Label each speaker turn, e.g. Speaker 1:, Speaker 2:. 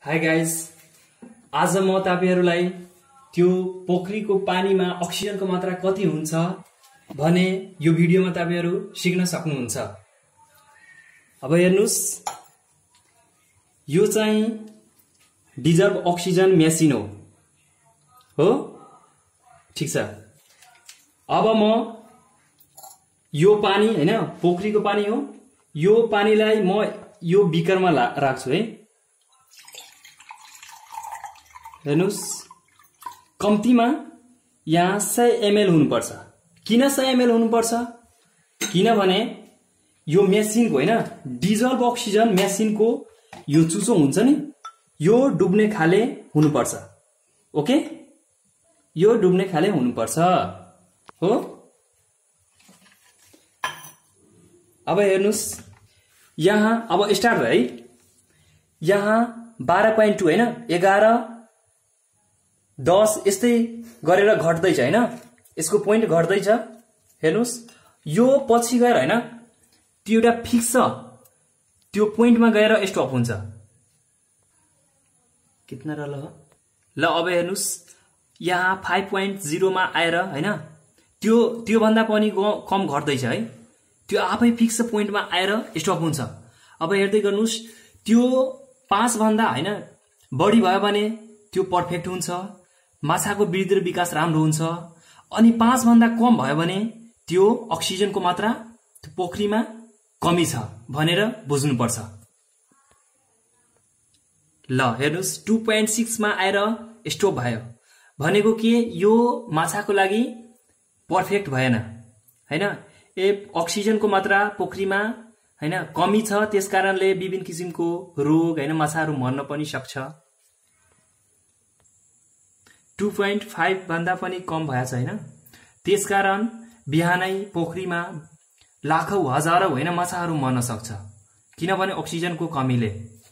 Speaker 1: Hi guys, आज म तपाईहरुलाई त्यो पोखरीको पानीमा अक्सिजनको मात्रा कति हुन्छ भने यो भिडियोमा तपाईहरु सिक्न सक्नुहुन्छ। अब हेर्नुस्, यो चाहिँ डिजर्भ अक्सिजन मेसिन हो। ठीक छ। अब म यो पानी हैन, पोखरीको पानी हो, यो पानीलाई म यो बिकरमा राख्छु है। हेर्नुस्, कम्तीमा यहाँ 100 ml हुनुपर्छ। किन 100 ml हुनुपर्छ? किनभने यो मेसिनको हैन, डिजल्भ अक्सिजन मेसिनको यो चुचो हुन्छ नि, यो डुब्ने खाले हुनुपर्छ। ओके, यो डुब्ने खाले हुनुपर्छ हो। अब हेर्नुस्, यहाँ अब स्टार्ट भयो है। यहाँ 12.2 हैन, 11 10 यस्तै गरेर घट्दैछ हैन, यसको पोइन्ट घट्दैछ। हेर्नुस्, यो पछि गएर हैन, त्यो एउटा फिक्स छ, त्यो पोइन्टमा गएर स्टप हुन्छ। कितना र ल अब हेर्नुस्, यहाँ 5.0 मा आएर हैन, त्यो भन्दा पनि कम घट्दैछ है। त्यो आफै फिक्स पोइन्टमा आएर स्टप हुन्छ। अब हेर्दै गर्नुस्, त्यो 5 भन्दा हैन बढी भयो भने त्यो पर्फेक्ट हुन्छ, माछाको वृद्धि र विकास राम्रो हुन्छ। अनि 5 भन्दा कम भयो भने त्यो अक्सिजनको मात्रा पोखरीमा कमी छ भनेर बुझ्नुपर्छ। ल हेर्नुस्, 2.6 मा आएर स्टप भयो भनेको के, यो माछाको लागि पर्फेक्ट भएन हैन। अक्सिजनको मात्रा पोखरीमा हैन कमी छ, त्यसकारणले विभिन्न किसिमको रोग हैन माछाहरू मर्न पनि सक्छ। 2.5 भन्दा पनि कम भएछ हैन, त्यसकारण बिहानै पोखरीमा लाखौं हजारौं हैन माछाहरू मर्न सक्छ, किनभने अक्सिजनको कमीले।